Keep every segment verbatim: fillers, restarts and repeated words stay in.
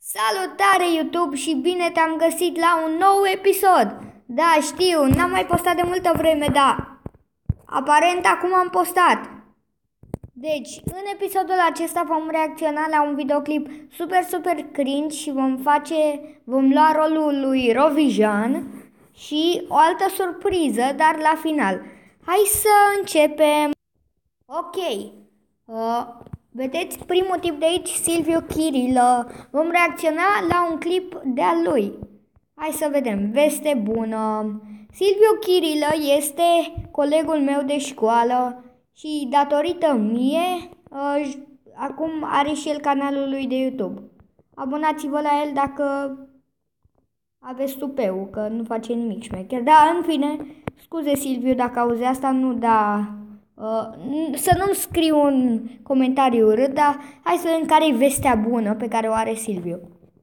Salutare YouTube și bine te-am găsit la un nou episod. Da, știu, n-am mai postat de multă vreme, dar aparent acum am postat. Deci, în episodul acesta vom reacționa la un videoclip super, super cringe și vom face, vom lua rolul lui Rovijan și o altă surpriză, dar la final. Hai să începem. Ok. Uh, vedeți primul tip de aici, Silviu Chirilă. Vom reacționa la un clip de-al lui. Hai să vedem. Veste bună. Silviu Chirilă este colegul meu de școală și datorită mie, uh, acum are și el canalul lui de YouTube. Abonați-vă la el dacă aveți tupeu, că nu face nimic șmecher. Da, în fine, scuze Silviu dacă auzi asta, nu da... Uh, să nu-mi scriu un comentariu urât, dar hai să vedem care e vestea bună pe care o are Silviu.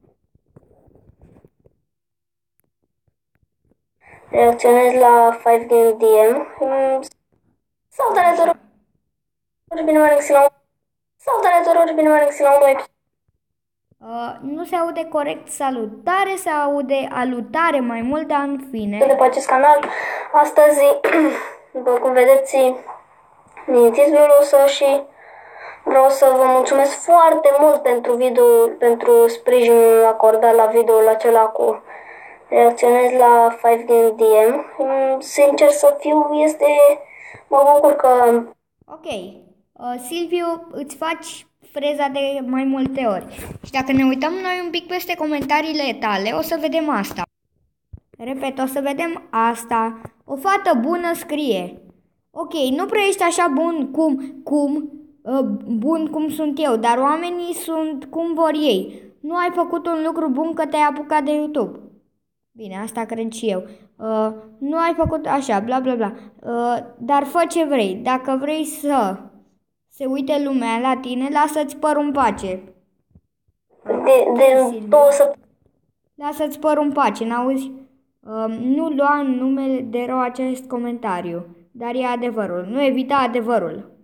Reacționez la five game D M. Salutare tuturor! Bine m-am regăsit la un... Salutare tuturor! Bine m-am regăsit la un nou episod. Uh, nu se aude corect salutare, se aude alutare mai mult, dar în fine. De pe acest canal, astăzi, după cum vedeți, din titlul o să și vreau să vă mulțumesc foarte mult pentru video, pentru sprijinul acordat la videoul acela cu reacționez la five game D M. Sincer să fiu, este... mă bucur că... Ok. Uh, Silviu, îți faci freza de mai multe ori. Și dacă ne uităm noi un pic peste comentariile tale, o să vedem asta. Repet, o să vedem asta. O fată bună scrie. Ok, nu prea ești așa bun cum, cum, uh, bun cum sunt eu, dar oamenii sunt cum vor ei. Nu ai făcut un lucru bun că te-ai apucat de YouTube. Bine, asta cred și eu. Uh, nu ai făcut așa, bla bla bla. Uh, dar fă ce vrei. Dacă vrei să se uite lumea la tine, lasă-ți părul în pace. De, de două săptămâni. Lasă-ți părul în pace, n-auzi? Uh, nu lua în numele de rău acest comentariu. Dar e adevărul. Nu evita adevărul.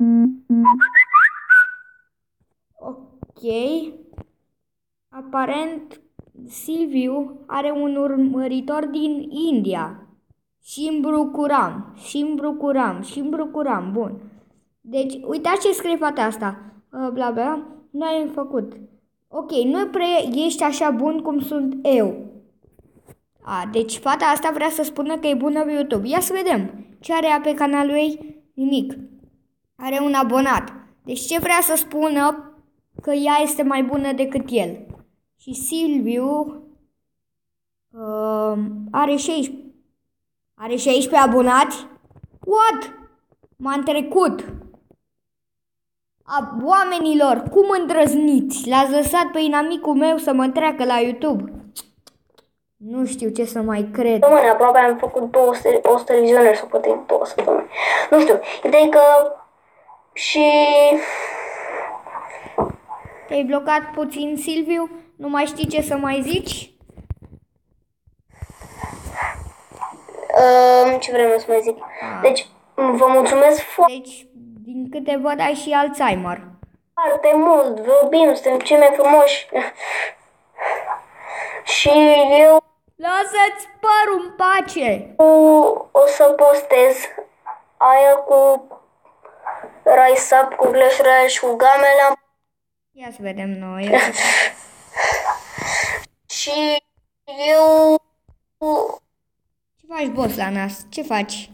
Ok. Aparent, Silviu are un urmăritor din India. Shimbrukuram. Shimbrukuram. Shimbrukuram. Bun. Deci, uitați ce scrie fata asta. Uh, bla bla. Nu ai făcut. Ok, nu prea ești așa bun cum sunt eu. A, deci fata asta vrea să spună că e bună pe YouTube. Ia să vedem. Ce are ea pe canalul ei? Nimic. Are un abonat. Deci ce vrea să spună? Că ea este mai bună decât el. Și Silviu uh, are șaisprezece. Are șaisprezece abonați? What? M-am trecut. A, oamenilor, cum îndrăzniți? L-ați lăsat pe inamicul meu să mă treacă la YouTube. Nu știu ce să mai cred. Săptămâni, aproape am făcut două sută vizionări sau poate două săptămâni. Nu știu, ideea e că și... Te-ai blocat puțin, Silviu? Nu mai știi ce să mai zici? Uh, ce vreau să mai zic? Ah. Deci, vă mulțumesc foarte... Deci, din câte văd, ai și Alzheimer. Foarte mult, vă iubim, suntem cei mai frumoși. Și eu... Lasă-ți părul în pace! O să postez aia cu Rise Up, cu Clash Royale și cu Gamela. Ia să vedem noi. Și eu... Ce faci, boss, la nas? Ce faci?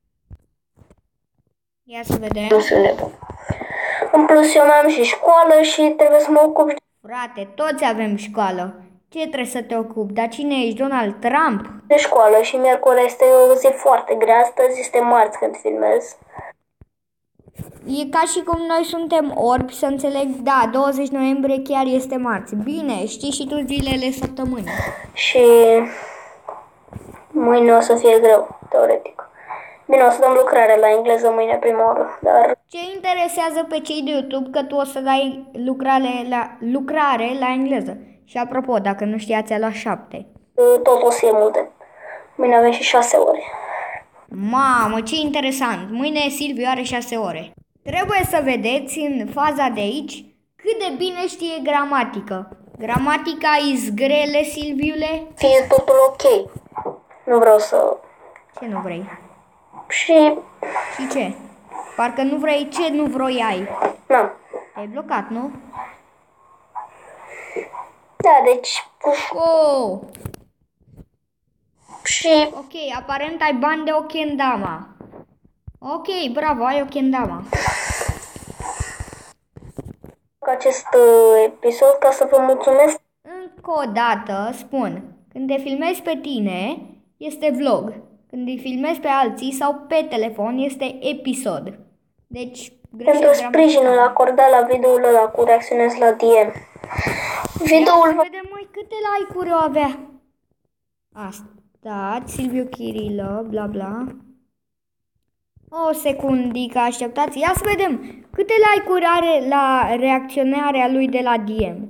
Ia să vedem. Nu sunt nebun. În plus, eu mai am și școală și trebuie să mă ocup. Frate, toți avem școală. Ce trebuie să te ocupi? Dar cine ești? Donald Trump? De școală și miercuri este o zi foarte grea. Astăzi este marți când filmez. E ca și cum noi suntem orbi, să înțeleg. Da, douăzeci noiembrie chiar este marți. Bine, știi și tu zilele săptămânii. Și mâine o să fie greu, teoretic. Bine, o să dăm lucrare la engleză mâine prima oră, dar... Ce interesează pe cei de YouTube că tu o să dai lucrare la, lucrare la engleză? Și apropo, dacă nu știați, a luat șapte. Tot o să fie multe. Mâine avem și șase ore. Mamă, ce interesant! Mâine Silviu are șase ore. Trebuie să vedeți în faza de aici cât de bine știe gramatică. Gramatica is grele, Silviule? Fie totul ok. Nu vreau să... Ce nu vrei? Și... Și ce? Parcă nu vrei ce nu vroiai. N-am. Te-ai blocat, nu? Da, deci... Oh! Și... Ok, aparent ai bani de o kendama. Ok, bravo, ai o kendama. acest uh, episod ca să vă mulțumesc. Încă o dată spun, când te filmezi pe tine, este vlog. Când îi filmezi pe alții sau pe telefon, este episod. Deci, Pentru sprijinul acordat la videoul ăla cu reacționez la D M. Videoul... Ia, vedem mai câte like-uri o avea. Asta, Silviu Chirilă, bla bla. O secundică, așteptați. Ia să vedem câte like-uri are la reacționarea lui de la D M.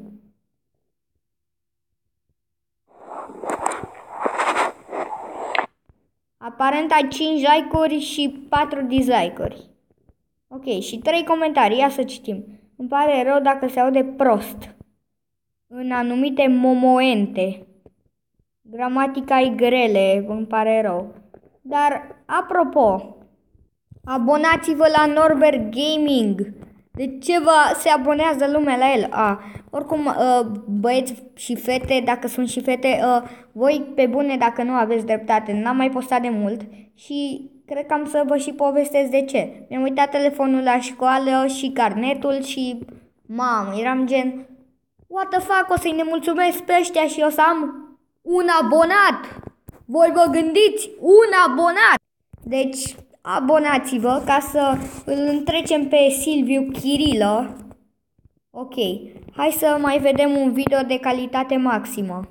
Aparent ai cinci like-uri și patru dislike-uri. Ok, și trei comentarii. Ia să citim. Îmi pare rău dacă se aude prost în anumite momente. Gramatica e grele, îmi pare rău. Dar, apropo, abonați-vă la Norbert Gaming. De ce vă se abonează lumea la el? A, oricum, băieți și fete, dacă sunt și fete, voi pe bune, dacă nu aveți dreptate, n-am mai postat de mult și cred că am să vă și povestesc de ce. Mi-am uitat telefonul la școală și carnetul și, mamă, eram gen, what the fuck, o să-i nemulțumesc pe ăștia și o să am un abonat. Voi vă gândiți? Un abonat! Deci, abonați-vă ca să îl întrecem pe Silviu Chirilă. Ok, hai să mai vedem un video de calitate maximă.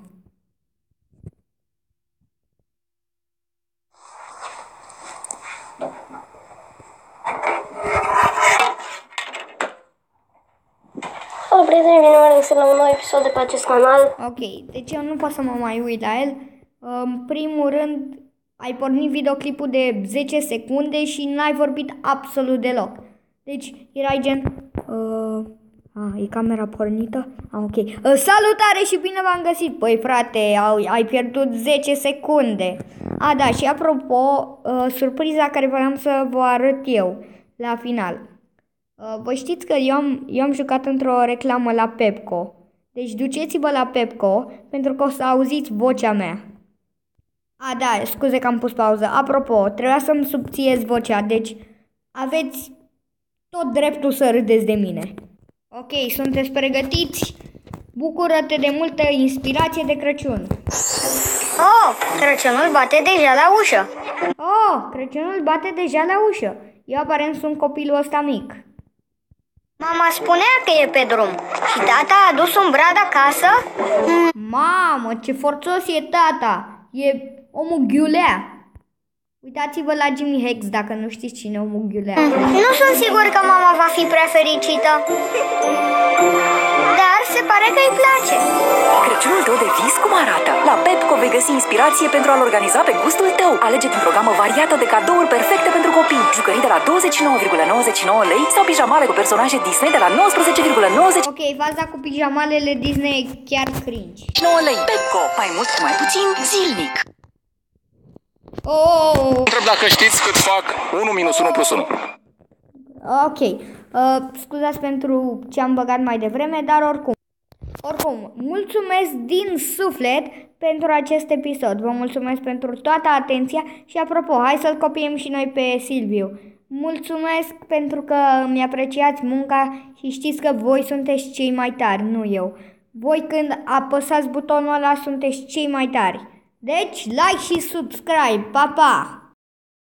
Salut prieteni, bine v-am găsit la un nou episod de pe acest canal. Ok, deci eu nu pot să mă mai uit la el. În primul rând, ai pornit videoclipul de zece secunde și n-ai vorbit absolut deloc. Deci erai gen... Uh, a, e camera pornită? Ah, ok. Uh, salutare și bine v-am găsit! Păi frate, ai, ai pierdut zece secunde. A, da, și apropo, uh, surpriza care vreau să vă arăt eu la final. Uh, vă știți că eu am, eu am jucat într-o reclamă la Pepco. Deci duceți-vă la Pepco pentru că o să auziți vocea mea. A, da, scuze că am pus pauză. Apropo, trebuia să-mi subțiez vocea, deci aveți tot dreptul să râdeți de mine. Ok, sunteți pregătiți? Bucură-te de multă inspirație de Crăciun. Oh, Crăciunul bate deja la ușă. Oh, Crăciunul bate deja la ușă. Eu aparent sunt copilul ăsta mic. Mama spunea că e pe drum și tata a adus un brad acasă. Mamă, ce forțos e tata! E omul Ghiulea. Uitați-vă la Jimi Hex dacă nu știți cine e omul Ghiulea. Nu sunt sigur că mama va fi prea fericită, dar se pare că îi place. Crăciunul tău de vis cum arată? La Pepco vei găsi inspirație pentru a-l organiza pe gustul tău. Alege din o gamă variată de cadouri perfecte pentru copii. Jucării de la douăzeci și nouă virgulă nouăzeci și nouă lei sau pijamale cu personaje Disney de la nouăsprezece virgulă nouăzeci. Ok, faza cu pijamalele Disney e chiar cringe. nouă lei. Pepco. Mai mult cu mai puțin zilnic. Oh! Întreb dacă știți cât fac unu minus unu plus unu. Ok, uh, scuzați pentru ce am băgat mai devreme, dar oricum. Oricum, mulțumesc din suflet pentru acest episod. Vă mulțumesc pentru toată atenția și apropo, hai să-l copiem și noi pe Silviu. Mulțumesc pentru că mi apreciați munca și știți că voi sunteți cei mai tari, nu eu. Voi când apăsați butonul ăla sunteți cei mai tari. Deci, like și subscribe. Pa, pa!